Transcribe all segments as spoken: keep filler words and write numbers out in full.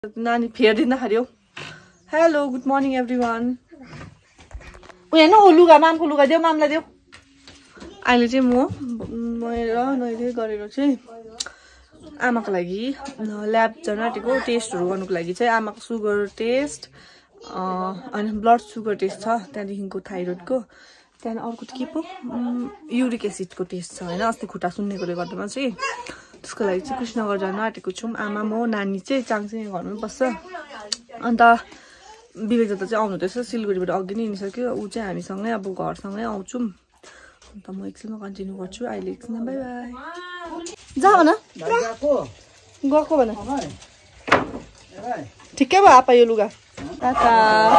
नानी फेरिदिँदाखेरि हो hello good morning everyone उयो न ओ लुगा मामको लुगा देऊ मामलाई देऊ अहिले चाहिँ म मेरो नैले गरेर चाहिँ आमाको लागि ल्याब जान आँटेको टेस्टहरू गर्नुको लागि चाहिँ आमाको सुगर टेस्ट अनि ब्लड सुगर टेस्ट छ त्यहाँदेखिको थाइरोइडको त्यहाँदेखि अर्को के पो युरिक एसिडको टेस्ट छ होइन अस्ति खुट्टा सुन्नेकोले गर्दामा चाहिँ त्यसको लागि चाहिँ कृष्णनगर जान आँटेको छौँ आमा म नानी चाहिँ चाङसिङ घरमै बस्छ अन्त विवेक दादा चाहिँ आउनु हुँदैछ सिलगढीबाट अघि नै हिँडिसक्यो ऊ चाहिँ हामीसँगै अब घरसँगै आउँछौँ अन्त म एकछिनमा कन्टिन्यू गर्छु अहिले एकछिन बाई बाई जा भन गएको भन ठिकै भयो आपा यो लुगा टाटा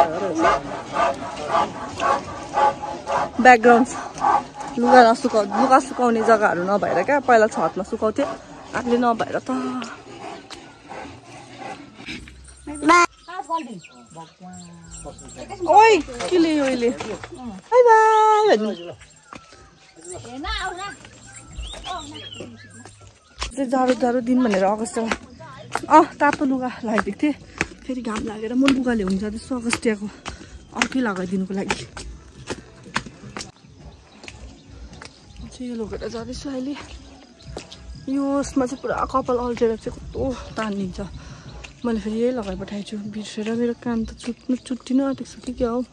ब्याकग्राउन्ड लुगा नसुका लुगा सुकाउने जग्गाहरू नभएर क्या पहिला छतमा सुकाउँथ्यो अहिले नभएर त ओइ के ल्यायो अहिले बाई बाई भन्नु जाडो जाडो दिन भनेर अगस्टमा अँ तातो लुगा लगाइदिएको थिएँ फेरि घाम लागेर म लुगा ल्याउनु जाँदैछु अगस्टियाको अर्कै लगाइदिनुको लागि चाहिँ यो लगेर जाँदैछु अहिले यो यसमा चाहिँ पुरा कपाल अल्झेर चाहिँ कस्तो तानिन्छ मैले फेरि यही लगाइ पठाएछु बिर्सेर मेरो कान त चुट्नु चुट्टिनु आँटेको छ कि क्या हो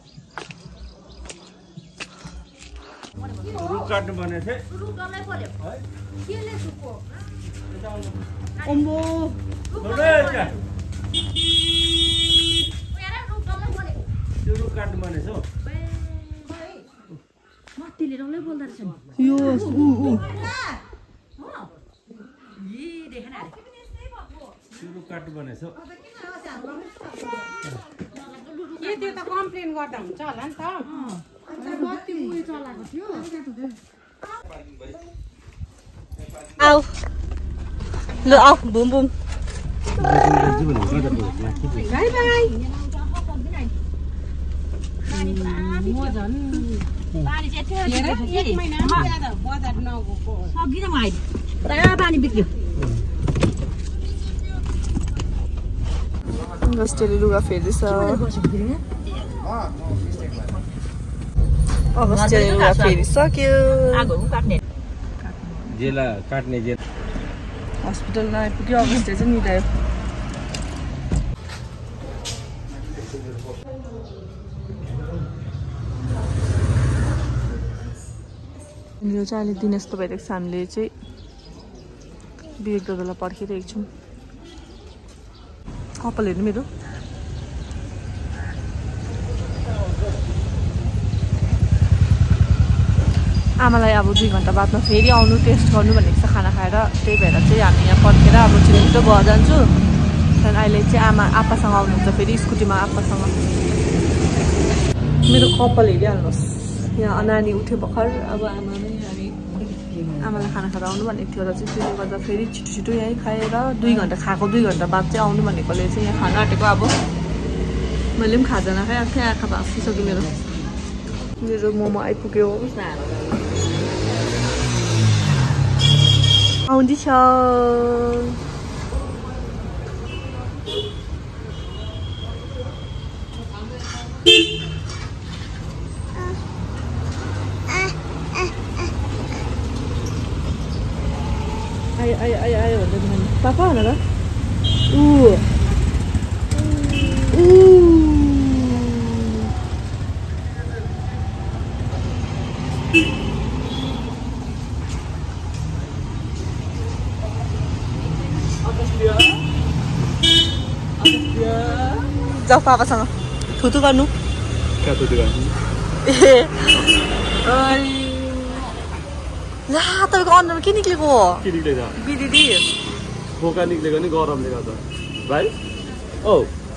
अम्बो यो कम्प्लेन गर्दा हुन्छ होला नि त आऊ ल आऊ बुम बुम बाई बाई पानी बिग्रियो अगस्टियाले लुगा फेर्दैछ अगस्टियाले लुगा फेरिसक्यो जेला काट्ने जेल हस्पिटलमा आइपुग्यो अगस्टिया चाहिँ निदायो यो चाहिँ अहिले दिन यस्तो भइरहेको छ हामीले चाहिँ विवेक दादालाई पर्खिरहेको छौँ कपाल हेर्नु मेरो आमालाई अब दुई घन्टा बादमा फेरि आउनु टेस्ट गर्नु भनेको छ खाना खाएर त्यही भएर चाहिँ हामी यहाँ पर्खेर अब छिटो छिटो घर जान्छु त्यहाँदेखि अहिले चाहिँ आमा आप्पासँग आउनुहुन्छ फेरि स्कुटीमा आप्पासँग मेरो कपाल हेरिहाल्नुहोस् यहाँ नानी उठ्यो भर्खर अब आमा नै हामी आमालाई खाना खाएर आउनु भनेको थियो र चाहिँ त्यसले गर्दा फेरि छिटो छिटो यहीँ खाएर दुई घन्टा खाएको दुई घन्टा बाद चाहिँ आउनु भनेकोले चाहिँ यहाँ खाना आँटेको अब मैले पनि खाजाना खाइरहेको थिएँ आँखा भाँसिसक्यो मेरो मेरो मोमो आइपुग्यो आउँदैछ आयो आयो आयो आयो भन्दै नानी पापा होला र ऊ जाऊ पापासँग थुतु गर्नु क्या थुतु गर्नु ए ला तपाईँको अनुहारमा के निक्लेको हो के निक्लेको बिदिदी बोका निक्लेको नि गरमले गर्दा भाइ औ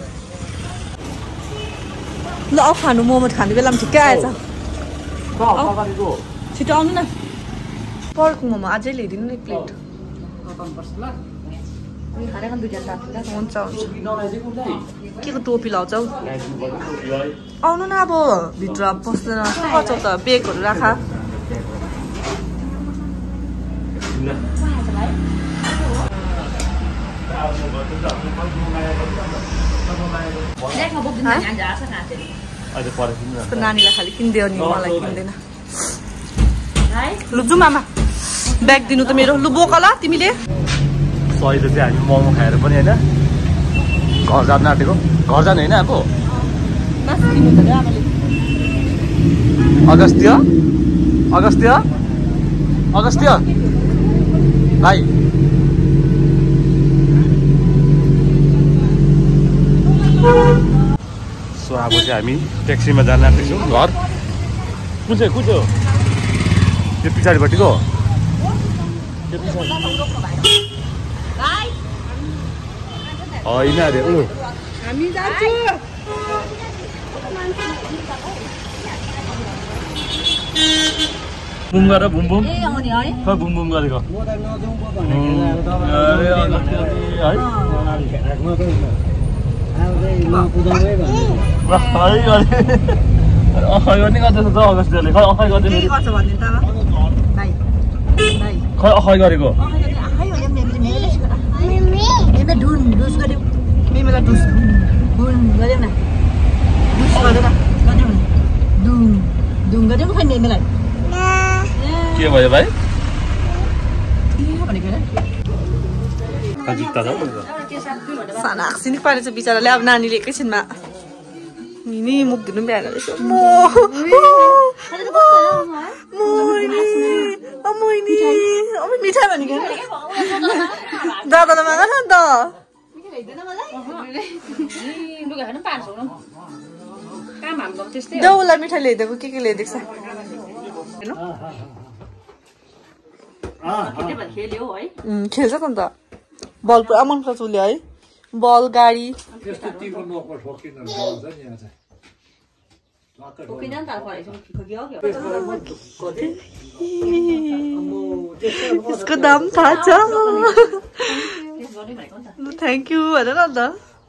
ल अब खानु मोमो खाने बेलामा ठिकै आएछ छिटो आउनु न पर्क मोमो अझै ल्याइदिनु नि प्लेट हुन्छ हुन्छ के को टोपी लाउँछौ आउनु न अब भित्र पस्दैन के गर्छौ त बेगहरू राख नानीलाई खालि किनिदियो नि मलाई किन्दैन लु जाउँ आमा ब्याग दिनु त मेरो लु बोक ल तिमीले सही चाहिँ हामी मोमो खाएर पनि होइन घर जानु आँटेको घर जानु होइन अब अगस्त्य अगस्त्य अगस्त्य भाइ सो अब चाहिँ हामी ट्याक्सीमा जान आँटेछौँ घर कुन चाहिँ कुन चाहिँ हो त्यो पछाडिपट्टिको होइन अरे ऊ हामी जान्छौँ बुम गरेर बुम बुम खै बुम बुम गरेको अखै गर्ने गर्दैछ त अगस्त्यले खै अखै गर्दै खै अखै गरेको के भयो भाइ साना आक्सिनी पारेछ बिचराले अब नानीले एकैछिनमा नि मुख धुनु भ्याएर मिठाई भनेको दादालाई माग न त जाऊ उसलाई मिठाई ल्याइदिएको के के ल्याइदिएको छ खेल्छ त अन्त बल पुरा मनपर्छ उसले है बल गाडी यसको दाम थाहा छ थ्याङ्क यू भन न अन्त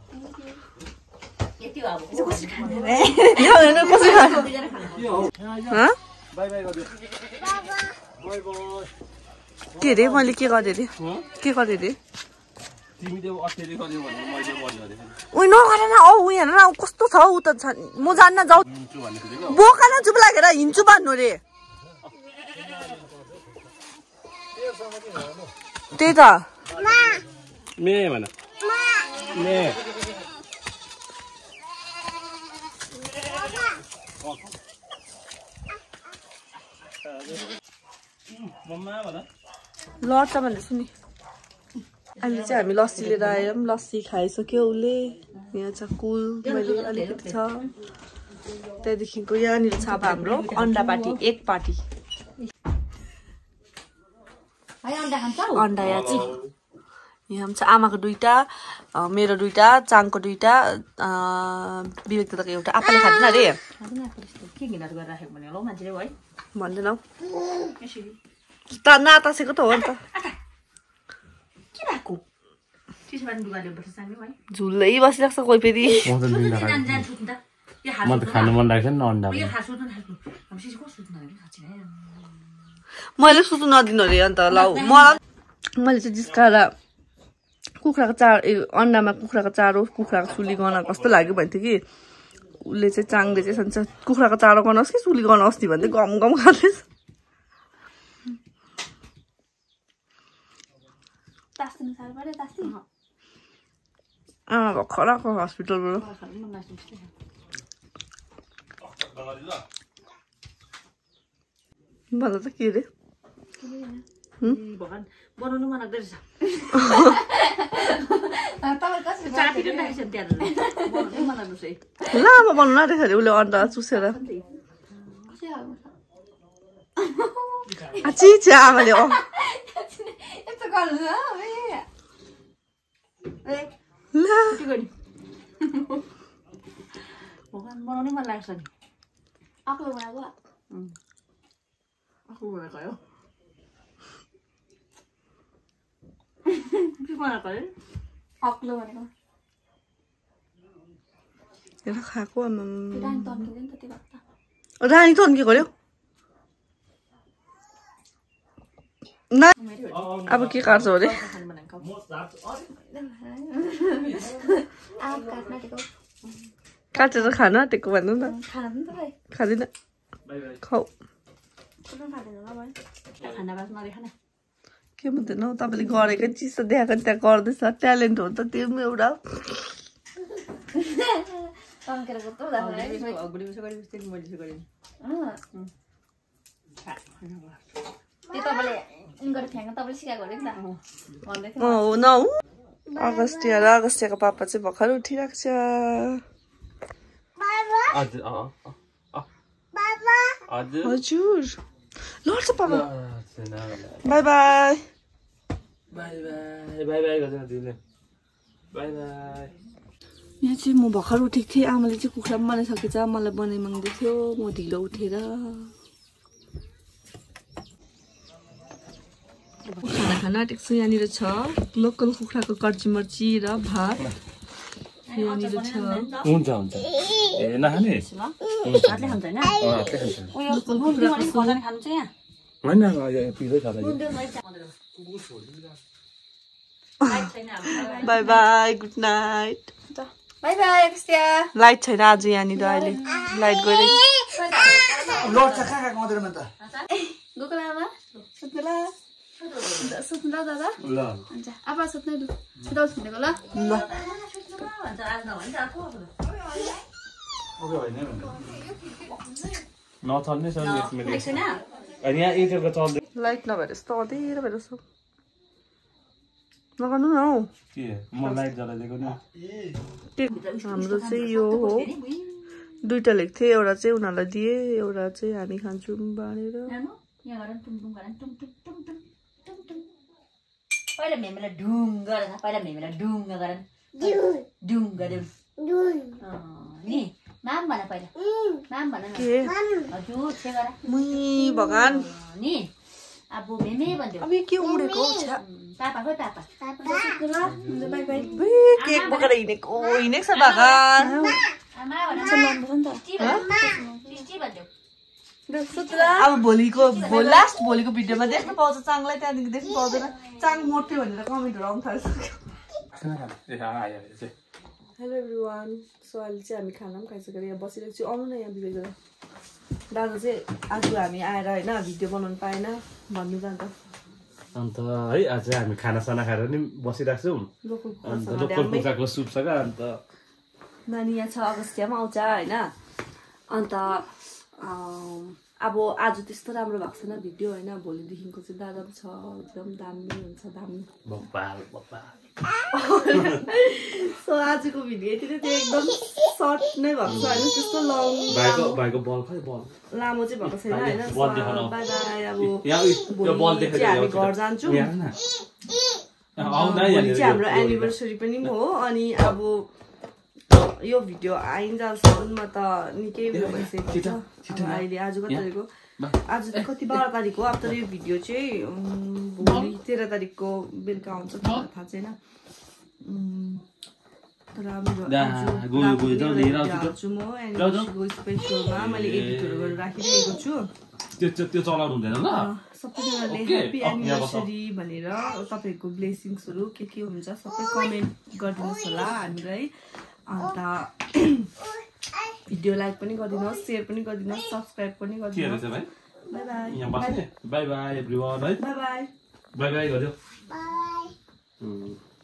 के अरे मैले के गरेँ अरे के गरेँ अरे उयो नगर न औ उयो हेर न कस्तो छ ऊ त म जान्न जाऊ बोका न चुप लागेर हिँड्छु भन्नु रे त्यही त लड्छ भन्दैछु नि अहिले चाहिँ हामी लस्सी लिएर आयौँ लस्सी खाइसक्यो उसले यहाँ छ कुल मैले अलिकति छ त्यहाँदेखिको यहाँनिर छ अब हाम्रो अन्डा पार्टी एक पार्टी अन्डा यहाँ चाहिँ यहाँ छ आमाको दुईटा मेरो दुईटा चाङको दुईटा विवेक दादाको एउटा आप्पाले खाँदैन अरे भन्दैन नातासेको त हो नि त झुल्लै बसिरहेको छ कोही फेरि म त खानु मन लाग्छ नि अन्डा मैले सुत्नु नदिनु अरे अन्त ल मलाई मैले चाहिँ जिस्काएर कुखुराको चारो अन्डामा कुखुराको चारो कुखुराको सुली गर्न कस्तो लाग्यो भन्थ्यो कि उसले चाहिँ चाङले चाहिँ सन्छ कुखुराको चारो गर्नुहोस् कि सुली गर्नुहोस् नि भन्दै गम गम खाँदैछ आमा भर्खर आएको हस्पिटलबाट भन्दा त के अरे बनाउनु मन लाग्दै लामो बनाउनु आँटेको अरे उसले अन्डा चुसेर चिज आमाले हो बनाउनै मन लाग्छ नि आक्लो बनाएको आक्लो बनाएको हो के बनाएको है आक्लो भनेको हेर खाएको रानी तन्केको अरे अब के काट्छ अरे आम काट्न आँटेको काटेर खान आँटेको भन्नु न खाना पनि त भाइ खाँदिन खाऊ कुन खाँदैन ल भाइ खाना बास नदेखान के भन्दैन हौ तपाईँले गरेको चिसो देखाएको त्यहाँ गर्दैछ ट्यालेन्ट हो त त्यो पनि एउटा तन्केर कस्तो हुँदा अगुडी बिस गरे बिस मैले बिस गरे त्यो तपाईँले गरेर फ्याँक्न तपाईँले सिकाएको अरे नि त भन्दै थियो हो न हौ अगस्टिया र अगस्टियाको पापा चाहिँ भर्खर उठिरहेको छ हजुर लड्छ पापा bye bye bye bye bye bye गर्दैन दिदीले बाई बाई यहाँ चाहिँ म भर्खर उठेको थिएँ आमाले चाहिँ कुखुरा पनि बनाइसकेछ मलाई बनाइ माग्दै थियो म ढिलो उठेर खाना खान आँटेको छु यहाँनिर छ लोकल कुखुराको कर्ची मर्ची र भात यहाँनिर छ हुन्छ हुन्छ ए नखाने हातले खान्छ हैन उयो बुन्दी खाने खानु चाहिँ यहाँ हैन पिरै छ bye bye good night bye bye अगस्टिया लाइट छैन आज यहाँनिर अहिले लाइट गइरहेको लड्छ कहाँ कहाँ मदेर मन त गोकुल आमा सुत्नु ल सुत्नु ल दादा ल हुन्छ आप्पा सुत्नु लु सुताउ सुनेको ल ल ओके होइन नचल्ने छ अनि यहाँ एयरटेलको चल्दै लाइट नभएर यस्तो अँधेरो भएर छ नगर्नु न हौ के म लाइट जलाइदिएको नि हाम्रो चाहिँ यो हो दुईटा लेख थियो एउटा चाहिँ उनीहरूलाई दिए एउटा चाहिँ हामी खान्छौँ बाँडेर यहाँ गरन टुम टुम गरन टुम टुम टुम टुम टुम टुम पहिला मेमेलाई ढुङ गरेर पहिला मेमेलाई ढुङ गरन ढुङ गर्यो नि माम भन पहिला माम भन न हजुर छे गर मुई भगवान नि अब मेमे भन्दियो अब यो के उडेको हौ छ्या पापा खोइ पापा पापा सुत्नु ल बाई बाई बे केक बोकेर हिँडेको हिँडेको छ भगवान आमा भन न त के भन्दियो के भन्दियो अब भोलिको लास्ट भोलिको भिडियोमा देख्न पाउँछ चाङलाई त्यहाँदेखि देख्नु पाउँदैन चाङ मोट्यो भनेर कमेन्टहरू आउनु थालिसक्यो हेलो एभ्रिवान सो अहिले चाहिँ हामी खाना पनि खाइसकेर यहाँ बसिरहेको छु आउनु न यहाँ बिबेक दादा चाहिँ आज हामी आएर होइन भिडियो बनाउनु पाएन भन्नु जान्छ अन्त है आज हामी खानासाना खाएर नि बसिरहेको छौँ अन्त लोकल कुखुराको सुप छ क्या अन्त नानी यहाँ छ अगस्टिया पनि आउँछ होइन अन्त अब आज त्यस्तो राम्रो भएको छैन भिडियो होइन भोलिदेखिको चाहिँ दादा पनि छ एकदम दामी हुन्छ दामी सो आजको भिडियो यति नै थियो एकदम सर्ट नै भएको छ होइन त्यस्तो लङ लामो चाहिँ भएको छैन होइन बाई बाई अब भोलि चाहिँ हामी घर जान्छौँ भोलि चाहिँ हाम्रो एनिभर्सरी पनि हो अनि अब यो भिडियो आइन्जेलसम्म त निकै उयो भइसकेको छ अहिले आज कति तारिक हो आज कति बाह्र तारिक हो अब तर यो भिडियो चाहिँ भोलि तेह्र तारिकको बेलुका आउँछ थाहा छैन तर हाल्छु म एनिभर्सरीको स्पेसलमा मैले एडिटहरू गरेर राखिरहेको छु त्यो चलाउनु हुँदैन ल सबैजनाले ह्याप्पी एनिभर्सरी भनेर तपाईँहरूको ब्लेसिङ्सहरू के के हुन्छ सबै कमेन्ट गरिदिनुहोस् होला हामीलाई अन्त भिडियो लाइक पनि गरिदिनुहोस् सेयर पनि गरिदिनुहोस् सब्सक्राइब पनि गरिदिनुहोस् bye bye bye bye everyone है बाई बाई बाई बाई गर्यो